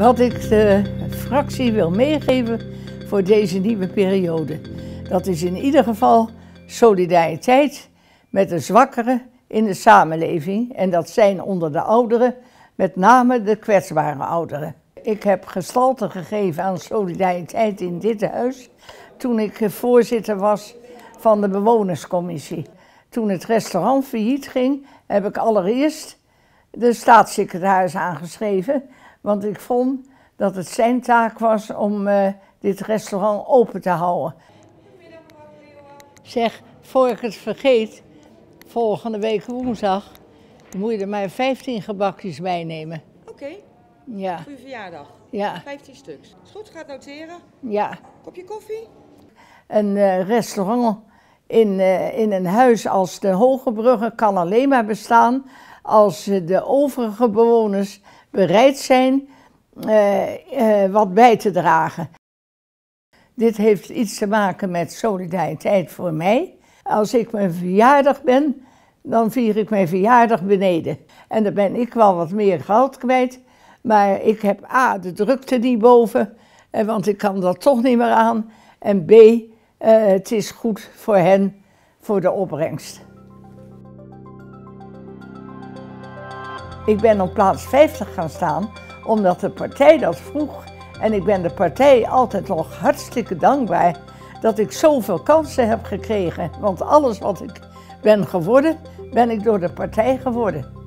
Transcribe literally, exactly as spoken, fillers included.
Wat ik de fractie wil meegeven voor deze nieuwe periode. Dat is in ieder geval solidariteit met de zwakkeren in de samenleving. En dat zijn onder de ouderen, met name de kwetsbare ouderen. Ik heb gestalte gegeven aan solidariteit in dit huis toen ik voorzitter was van de bewonerscommissie. Toen het restaurant failliet ging, heb ik allereerst de staatssecretaris aangeschreven. Want ik vond dat het zijn taak was om uh, dit restaurant open te houden. Zeg, voor ik het vergeet, volgende week woensdag moet je er maar vijftien gebakjes bij nemen. Oké, okay. Ja. Voor je verjaardag? Ja. vijftien stuks. Is goed, gaat noteren. Ja. Kopje koffie? Een uh, restaurant in, uh, in een huis als de Hogebrugge kan alleen maar bestaan als uh, de overige bewoners bereid zijn uh, uh, wat bij te dragen. Dit heeft iets te maken met solidariteit voor mij. Als ik mijn verjaardag ben, dan vier ik mijn verjaardag beneden. En dan ben ik wel wat meer geld kwijt. Maar ik heb A, de drukte niet boven, want ik kan dat toch niet meer aan. En B, uh, het is goed voor hen, voor de opbrengst. Ik ben op plaats vijftig gaan staan, omdat de partij dat vroeg. En ik ben de partij altijd nog hartstikke dankbaar dat ik zoveel kansen heb gekregen. Want alles wat ik ben geworden, ben ik door de partij geworden.